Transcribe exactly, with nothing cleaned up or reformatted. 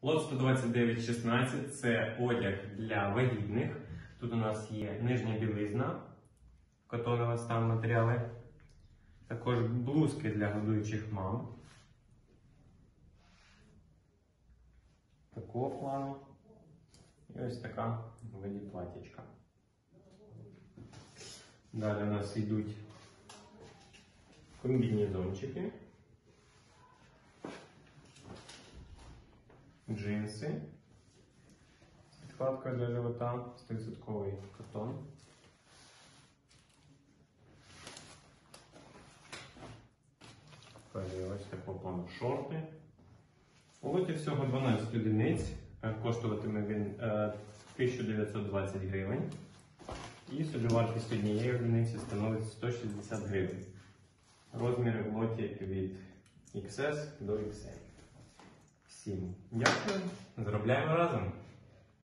Лот сто двадцять дев'ять шістнадцять – це одяг для вагітних. Тут у нас є нижня білизна, котонова стан матеріали. Також блузки для годуючих мам. Такого плану. І ось така в виді платічка. Далі у нас йдуть комбінезончики, джинси з підкладкою для живота, сто відсотків катон. Ось такого плану шорти. У лоті всього дванадцять одиниць, коштуватиме він тисячу дев'ятсот двадцять гривень. І собівартість однієї одиниці становить сто шістдесят гривень. Розміри в лоті від ікс ес до ікс ель. Всім дякую, заробляємо разом!